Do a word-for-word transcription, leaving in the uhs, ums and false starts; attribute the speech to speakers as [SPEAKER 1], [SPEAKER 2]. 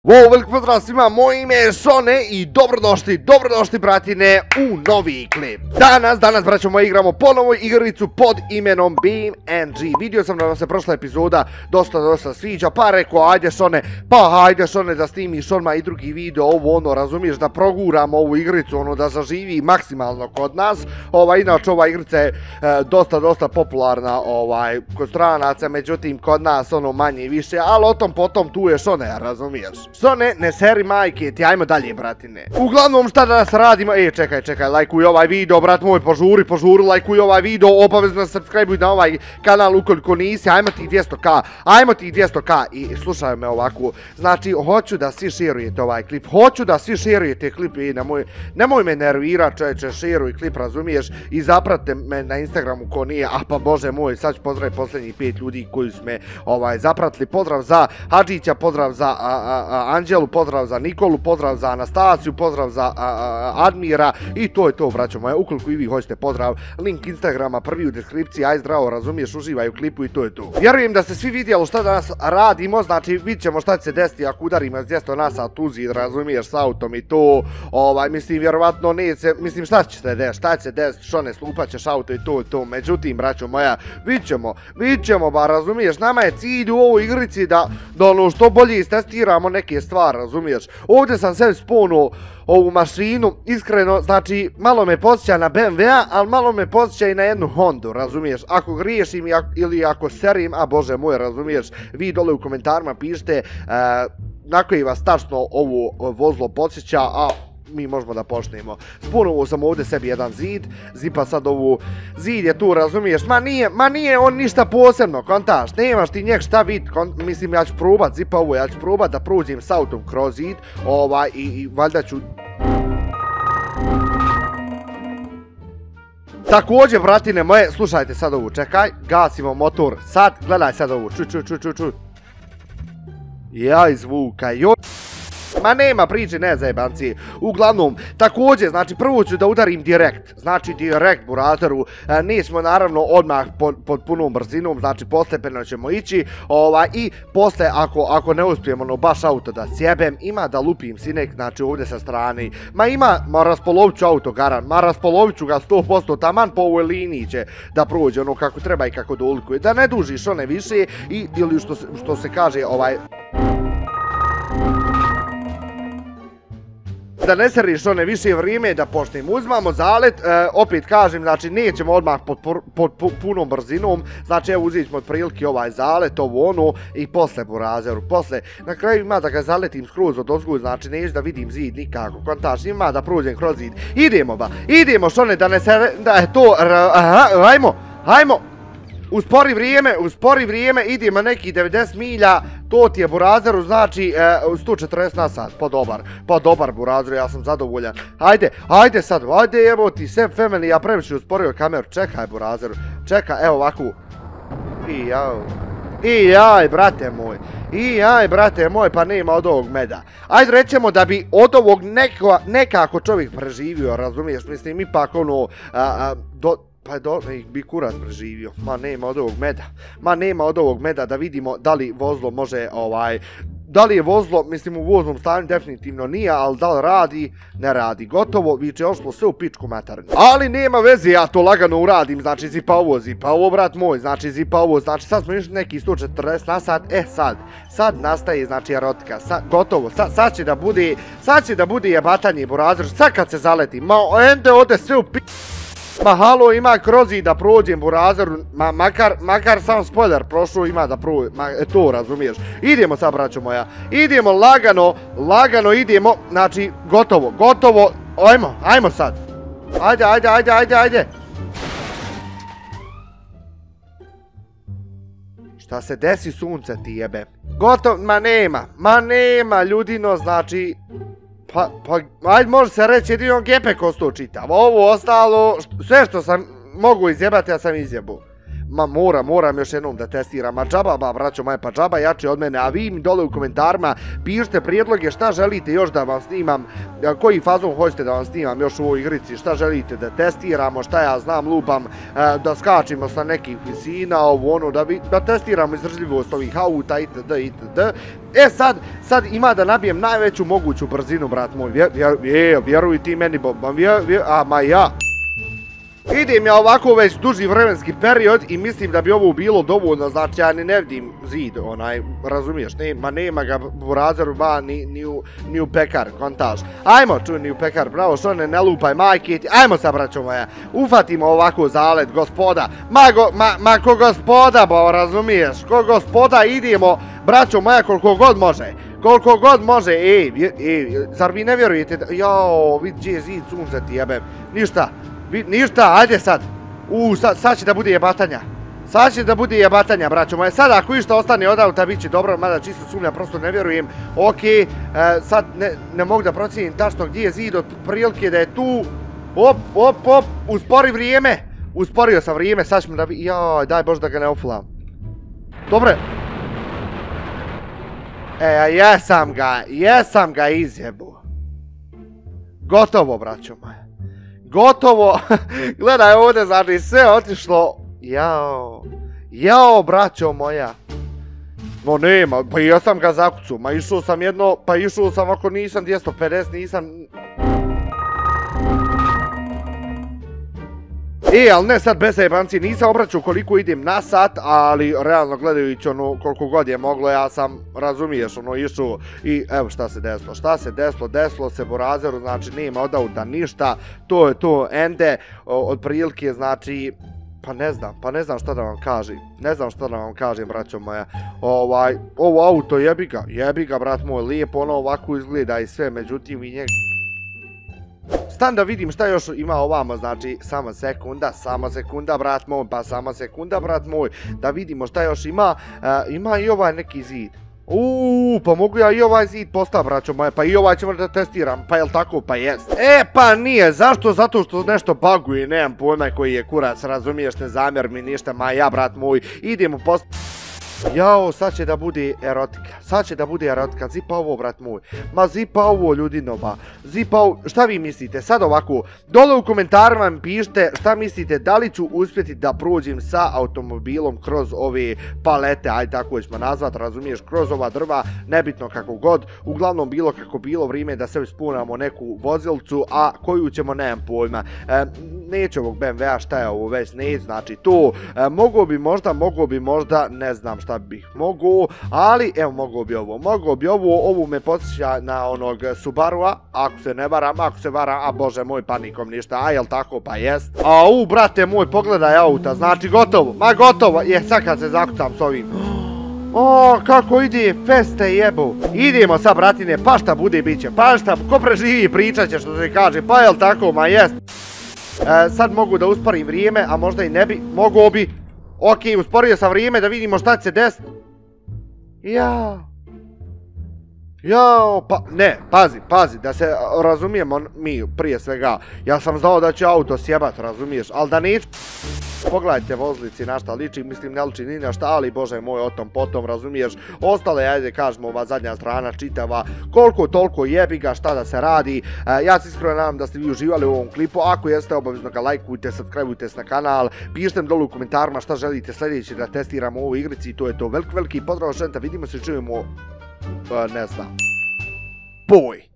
[SPEAKER 1] Wow, veliko pozdrav svima, moje ime je Šone i dobrodošli, dobrodošli bratine u novi klip. Danas, danas braćo moji igramo ponovo igricu pod imenom BeamNG. Vidio sam da vam se prošla epizoda dosta dosta sviđa, pa rekao ajde Šone, pa hajde Šone da snimiš odmah i drugi video, ovo ono razumiješ, da proguramo ovu igricu, ono da zaživi maksimalno kod nas. Ova, inače ova igrica je e, dosta dosta popularna ovaj, kod stranaca, međutim kod nas ono manje i više, ali o tom potom tu je Šone, razumiješ. Šone, ne seri majke ti, ajmo dalje bratine. Uglavnom šta danas radimo, e čekaj čekaj, lajkuj ovaj video brat moj, požuri, požuri, lajkuj ovaj video, obavezno subscribe na ovaj kanal ukoliko nisi, ajmo ti dvjesto ka, ajmo ti dvjesto ka i slušaj me ovako, znači hoću da svi šerujete ovaj klip, hoću da svi šerujete klip i nemoj, nemoj me nervirat čovječe, šeruj klip, razumiješ, i zapratite me na Instagramu ko nije, a pa bože moj, sad ću pozdraviti posljednjih pet ljudi koji su me ovaj, zapratili, pozdrav za Hadžića, pozdrav za a, a, a, Anđelu, pozdrav za Nikolu, pozdrav za Anastasiju, pozdrav za a, a, Admira i to je to braćo moje, ukoliko i vi hoćete pozdrav, link Instagrama prvi u deskripciji, aj zdravo, razumiješ, uživaj u klipu i to je to. Vjerujem da ste svi vidjeli šta danas radimo, znači vidit ćemo šta će se desiti ako udarimo s dvjesto nasa tuzi, razumiješ, s autom i to, ovaj, mislim, vjerovatno neće, mislim, šta će se desiti, šta će se desiti, Šone, slupat ćeš auto i to je to, međutim, braćo moja, vidit ćemo, vidit ćemo, ba, razumiješ, nama je cilj u ovoj igrici da, da ono što bolje istestiramo neke stvari, razumiješ, ovdje sam sebi sponuo ovu mašinu, iskreno, znači, malo me podsjeća na B M W-a, ali malo me podsjeća i na jednu Hondu, razumiješ, ako griješim ili ako serim, a bože moj, razumiješ, vi dole u komentarima pišite uh, na koji vas tačno ovo vozilo podsjeća, a mi možemo da počnemo. Spunuo sam ovdje sebi jedan zid, zipa sad ovu, zid je tu, razumiješ, ma nije, ma nije on ništa posebno, kontaš, nemaš ti njeg šta vid, mislim ja ću probat, zipa ovo, ja ću probat da prođem s autom kroz zid, ovaj, i, i valjda ću... Također, bratine moje, slušajte sad ovu, čekaj, gasimo motor, sad, gledaj sad ovu, ču, ču, ču, ču, ču. Jaj zvuka, joj. Ma nema priče, ne zajebanci. Uglavnom, također, znači prvo ću da udarim direkt, znači direkt burazeru, e, nećemo naravno odmah pod, pod punom brzinom, znači postepeno ćemo ići, ovaj, i posle ako, ako ne uspijemo no baš auto da sjebem, ima da lupim sinek, znači ovdje sa strane, ma ima, ma raspolovit ću auto garan, ma raspolovit ću ga sto posto, taman po ovoj liniji će da prođe ono kako treba i kako dolikuje, da ne dužiš one više i, ili što, što se kaže, ovaj... Da ne seriš one više vrijeme da počnemo, uzmamo zalet, e, opet kažem, znači nećemo odmah pod, pod, pod punom brzinom, znači evo uzet ćemo otprilike ovaj zalet, ovo ono i posle burazeru, posle, na kraju ima da ga zaletim skroz od ozgu, znači neću da vidim zid nikako, kontaš, ima da prođem kroz zid, idemo ba, idemo Šone, da ne se, da je to, aha, hajmo, hajmo, uspori vrijeme, uspori vrijeme, idemo neki devedeset milja, to ti je burazeru, znači e, sto četrdeset na sat, pa dobar, pa dobar burazeru, ja sam zadovoljan. Hajde, hajde sad, hajde evo ti Seb Family, ja previše usporio kameru, čekaj burazeru, čekaj, evo ovako. I jao, i jaj brate moj, i jaj brate moj, pa nema od ovog meda. Ajde rećemo da bi od ovog neko, nekako čovjek preživio, razumiješ, mislim ipak ono, a, a, do... Pa do, bi kurac preživio, ma nema od ovog meda, ma nema od ovog meda da vidimo da li vozilo može, ovaj, da li je vozilo, mislim u voznom stanju definitivno nije, ali da li radi, ne radi, gotovo, viče ošlo sve u pičku matarnju. Ali nema veze, ja to lagano uradim, znači zipa ovo, zipa ovo brat moj, znači zipa ovo, znači sad smo išli neki sto četrdeset na sat, e sad, sad nastaje znači erotika, sad, gotovo, sad, sad će da bude, sad će da bude jebatanje burazer, sad kad se zaleti, ma ende ode sve u pičku. Ma halo, ima krozi da prođem burazeru, ma makar, makar sam spoiler prošao ima da prođem, ma e, to razumiješ. Idemo sad braćo moja, idemo lagano, lagano idemo, znači gotovo, gotovo, ajmo, ajmo sad. Ajde, ajde, ajde, ajde, ajde. Šta se desi sunce ti jebe? Gotovo, ma nema, ma nema ljudino, znači... Pa, pa, ajde može se reći jedino Gepe ko sto čitav, ovo ostalo, sve što sam mogu izjebati ja sam izjebu. ma moram, moram još jednom da testiram, a džaba, ba, braćo moje, pa džaba jače od mene, a vi mi dole u komentarima pišite prijedloge šta želite još da vam snimam, koji fazon hoćete da vam snimam još u ovoj igrici, šta želite da testiramo, šta ja znam, lupam, da skačimo sa nekih visina, ovo ono, da, vi, da testiramo izdržljivost ovih auta, itd, itd. E sad, sad ima da nabijem najveću moguću brzinu, brat moj, vjer, vjer, vjeruj ti meni, vjer, vjer, a ma ja. Idem ja ovako već duži vremenski period i mislim da bi ovo bilo dovoljno, znači ja ni ne vidim zid, onaj, razumiješ, nema, nema ga u razeru, ba, ni, ni, u, ni u pekar, kontaž. Ajmo, čuj, ni u pekar, bravo, što ne, ne lupaj majke ti, ajmo sa, braćo moja, ufatimo ovako zalet, gospoda, ma, go, ma, ma ko gospoda, bo, razumiješ, ko gospoda, idemo, braćo moja, koliko god može. Koliko god može, ej, ej, zar vi ne vjerujete da, jao, vidi gdje je zid, sunce ti jebem, ništa. Ništa, ajde sad. U, sad, sad će da bude jebatanja. Sad će da bude jebatanja, braćo moje. Sad ako išta ostane od auta, bit će dobro, mada čisto sumnja, prosto ne vjerujem. Okej, e, sad ne, ne mogu da procijenim tačno gdje je zid, od prilike da je tu. Op, op, op, uspori vrijeme. Usporio sam vrijeme, sad ćemo da vi... Jaj, daj Bože da ga ne ofulam. Dobre. E, jesam ga, jesam ga izjebu. Gotovo, braćo moje. Gotovo, gledaj ovdje, znači sve otišlo, jao, jao braćo moja, no nema, pa ja sam ga zakucu, ma išao sam jedno, pa išao sam ako nisam dvjesto pedeset, nisam... E, ali ne sad bez jebanci, nisam obraćao koliko idem na sat, ali realno gledajući ono koliko god je moglo, ja sam, razumiješ, ono išao i evo šta se desilo, šta se desilo, desilo se po razeru, znači nema od auta ništa, to je to ende, od prilike, znači, pa ne znam, pa ne znam šta da vam kažem, ne znam šta da vam kažem, braćo moja, ovaj, ovo auto jebi ga, jebi ga, brat moj, lijepo ono ovako izgleda i sve, međutim i njega... Stan da vidim šta još ima ovamo, znači, samo sekunda, samo sekunda, brat moj, pa samo sekunda, brat moj, da vidimo šta još ima, e, ima i ovaj neki zid. Uuu, pa mogu ja i ovaj zid postaviti, braćo moje, pa i ovaj ćemo da testiram, pa jel tako, pa jest. E, pa nije, zašto? Zato što nešto baguje, nemam pojma koji je kurac, razumiješ, ne zamjer mi ništa, ma ja, brat moj, idemo postaviti. Jao, sad će da bude erotika, sad će da bude erotika, zipa ovo, brat moj, ma zipa ovo, ljudinova, zipa ovo, šta vi mislite, sad ovako, dole u komentarima mi pišite šta mislite, da li ću uspjeti da prođem sa automobilom kroz ove palete, ajde tako ćemo nazvat, razumiješ, kroz ova drva, nebitno kako god, uglavnom bilo kako bilo, vrijeme da se spunamo neku vozilcu, a koju ćemo, nemam pojma, e, neće ovog B M W-a, šta je ovo već, ne, znači to, e, mogo bi možda, mogo bi možda, ne znam šta bih mogu, ali evo mogu bi ovo, mogu bi ovo, ovo me podsjeća na onog Subarua, ako se ne varam, ako se varam, a bože moj, panikom ništa, a jel tako, pa jest. A u, brate moj, pogledaj auta, znači gotovo, ma gotovo, je sad kad se zakucam s ovim. O, kako ide, feste jebu. Idemo sad, bratine, pa šta bude, bit će, pa šta, ko preživi pričat će što se kaže, pa jel tako, ma jest. E, sad mogu da usporim vrijeme, a možda i ne bi, mogu bi. Ok, usporio sam vrijeme da vidimo šta će se desiti. Jao. Jao, pa, ne, pazi, pazi, da se razumijemo mi prije svega. Ja sam znao da će auto sjebat, razumiješ, ali da neću... Pogledajte vozlici na šta liči, mislim ne liči ni na šta, ali bože moj, o tom potom, razumiješ. Ostale, ajde kažemo, ova zadnja strana čitava, koliko toliko jebi ga, šta da se radi. E, ja se iskreno nadam da ste vi uživali u ovom klipu, ako jeste, obavezno ga lajkujte, subscribeujte se na kanal, pišite mi dole u komentarima šta želite sljedeće da testiramo u ovoj igrici i to je to. Veliki, veliki pozdrav, želite, vidimo se, čujemo, e, ne znam. Boj!